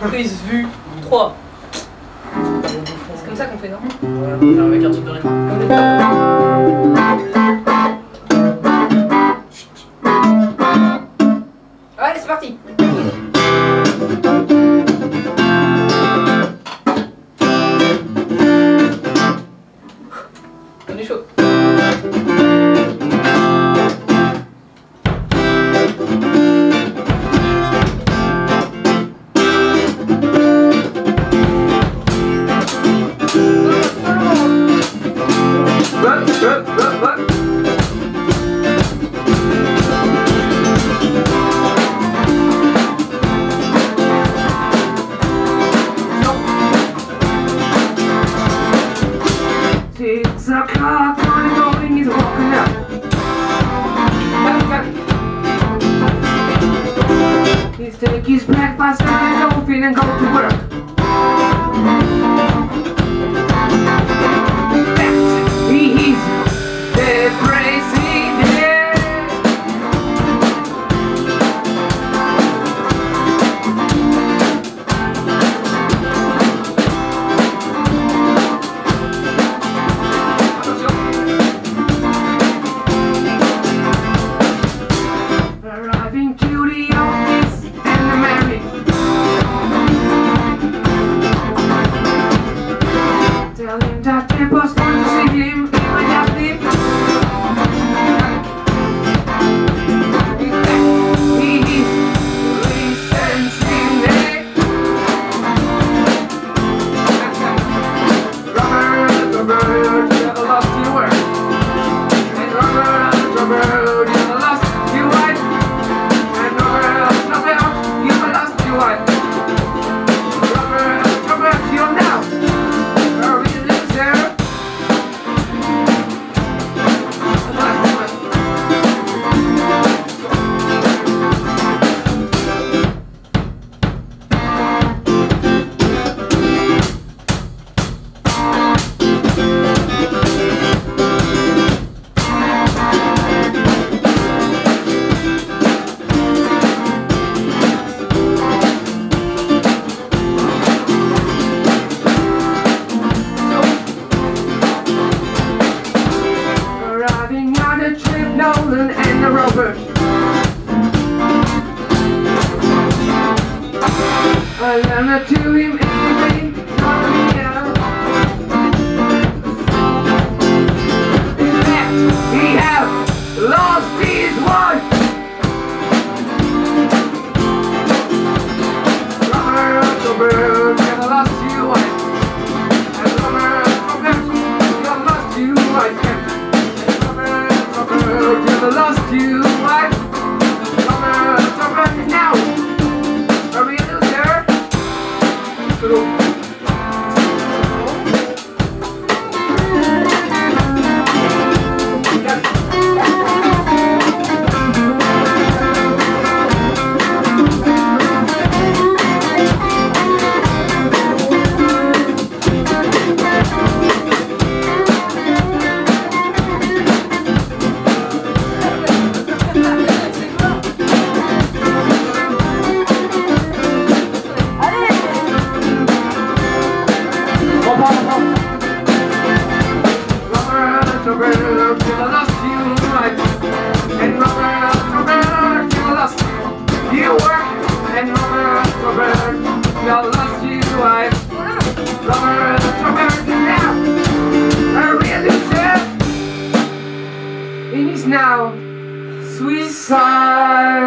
Prise, vue, 3. C'est comme ça qu'on fait, non? Voilà, on va avec un truc de rythme. Allez, c'est parti. On est chaud. Six o'clock, morning going, he's walking up. He's take his breakfast and open and go to work. He's the president. Arriving to the office and the Mary. Tell him that the boss wants to see him immediately. He is licensing me. Robert, you have lost your word. And Robert, you have lost your wife. And Robert, you have lost your wife. Robert, you're now a real loser. Arriving on a trip, Nolan and the Robert. I learned to him everything, in fact, he have lost his wife. Robert, you have lost your wife. And Robert, you have lost your wife. Robert, you have lost your wife. Robert is now a real loser. Robert, you have lost your wife. And Robert, you have lost your work. And Robert, you have lost your wife. Robert, now a real loser. And he's now suicide.